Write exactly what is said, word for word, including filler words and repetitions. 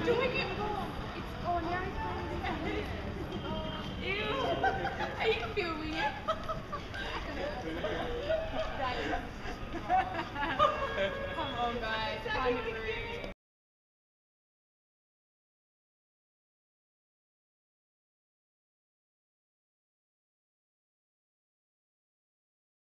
doing it. It's oh now it's going. Ew. Are you filming it? Come on, guys.